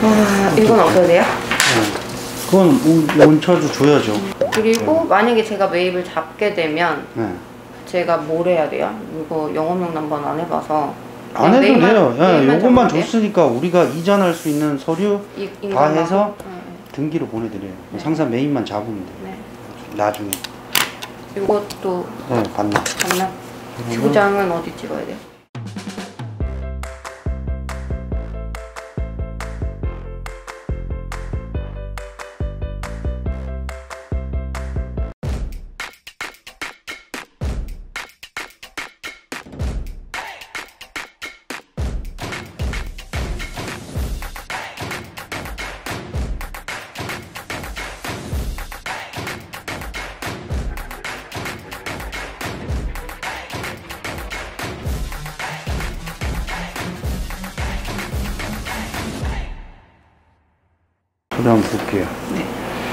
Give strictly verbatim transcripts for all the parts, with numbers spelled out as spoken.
와, 이건 어떻게 돼요? 네. 그건 원차도 줘야죠. 그리고 네. 만약에 제가 매입을 잡게 되면 네. 제가 뭘 해야 돼요? 이거 영업용 넘버는 안 해봐서. 안 해도 매입만, 돼요. 예, 요것만 줬으니까 돼요? 우리가 이전할 수 있는 서류 이, 다 해서 네. 등기로 보내드려요. 네. 상사 매입만 잡으면 돼요. 네. 나중에. 이것도 네, 반납. 반납. 도장은 어디 찍어야 돼요? 소리 한번 볼게요. 네.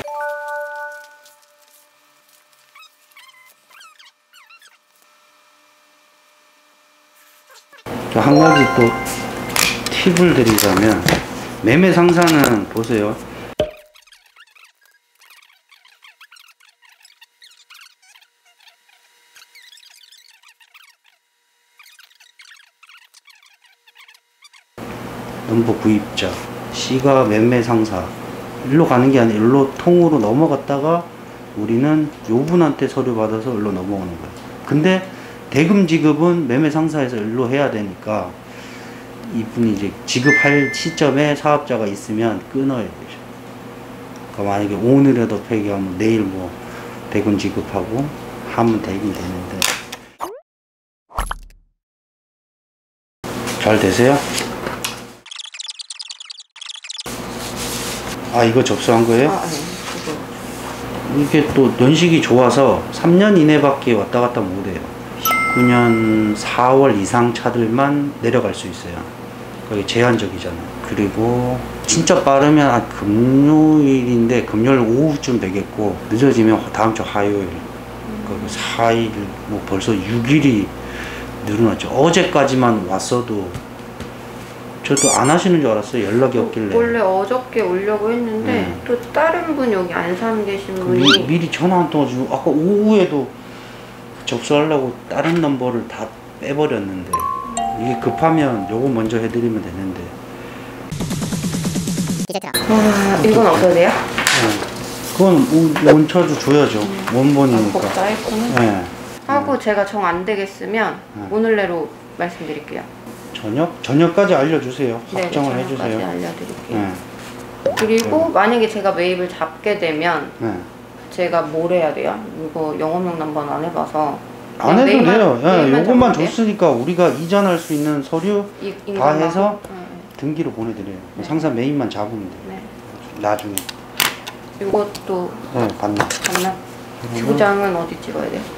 한 가지 또 팁을 드리자면, 매매 상사는 보세요. 넘버 구입자, C가 매매 상사. 일로 가는 게 아니라 일로 통으로 넘어갔다가 우리는 요분한테 서류 받아서 일로 넘어오는 거예요. 근데 대금 지급은 매매 상사에서 일로 해야 되니까 이분이 이제 지급할 시점에 사업자가 있으면 끊어야 되죠. 그러니까 만약에 오늘에도 폐기하면 내일 뭐 대금 지급하고 하면 되긴 되는데. 잘 되세요? 아, 이거 접수한 거예요? 아, 네. 이거. 이게 또 연식이 좋아서 삼 년 이내밖에 왔다 갔다 못해요. 십구 년 사월 이상 차들만 내려갈 수 있어요. 그게 제한적이잖아요. 그리고 진짜 빠르면 한 금요일인데 금요일 오후쯤 되겠고, 늦어지면 다음 주 화요일. 음. 사 일, 뭐 벌써 육 일이 늘어났죠. 어제까지만 왔어도 저도 안 하시는 줄 알았어요. 연락이 없길래. 원래 어저께 오려고 했는데 네. 또 다른 분 여기 안산 계신 분이 미, 미리 전화 한 통 주고, 아까 오후에도 접수하려고 다른 넘버를 다 빼버렸는데, 이게 급하면 요거 먼저 해드리면 되는데. 와, 이건 어떻게 돼요? 네. 그건 원차도 줘야죠. 음. 원본이니까. 아, 쌓였구나. 네. 하고 네. 제가 정 안 되겠으면 네. 오늘 내로 말씀드릴게요. 저녁? 저녁까지 알려주세요. 네, 확정을 네, 해주세요. 알려드릴게요. 네. 그리고 네. 만약에 제가 매입을 잡게 되면 네. 제가 뭘 해야 돼요? 이거 영업용 넘버는 안 해봐서. 안 해도 매입만, 돼요. 예, 요것만 돼요? 줬으니까 우리가 이전할 수 있는 서류 이, 다 해서 네. 등기로 보내드려요. 네. 상사 매입만 잡으면 돼요. 네. 나중에. 이것도 네, 반납. 반납. 도장은 어디 찍어야 돼요?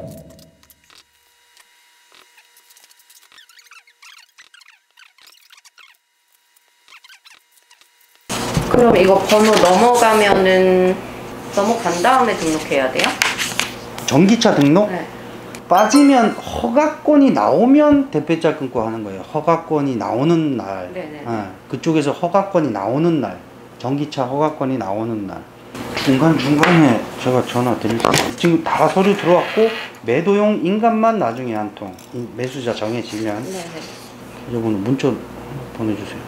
그럼 이거 번호 넘어가면은 넘어간 다음에 등록해야 돼요? 전기차 등록? 네. 빠지면 허가권이 나오면 대표자 끊고 하는 거예요. 허가권이 나오는 날. 네네. 네, 그쪽에서 허가권이 나오는 날. 전기차 허가권이 나오는 날. 중간중간에 제가 전화 드릴게요. 지금 다 서류 들어왔고, 매도용 인감만 나중에 한 통. 매수자 정해지면. 네네. 여러분 문자 보내주세요.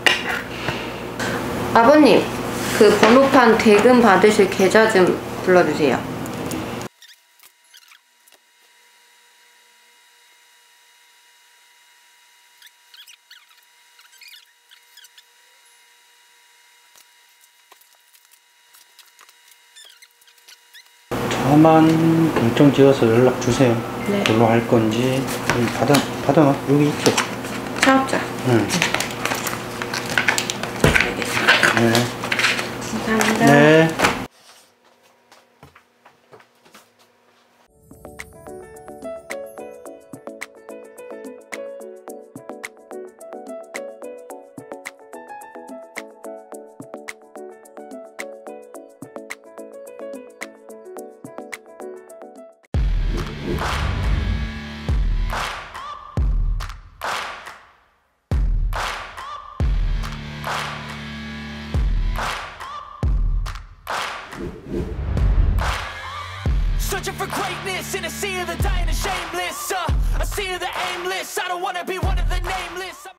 아버님, 그 번호판 대금 받으실 계좌 좀 불러주세요. 저만 결정 지어서 연락 주세요. 네. 뭘로 할 건지. 받아, 받아놔. 여기 있죠. 사업자. 응. 알겠습니다. 네. 감사합니다. 네. Searching for greatness in a sea of the dying and shameless. Uh, a sea of the aimless. I don't wanna be one of the nameless.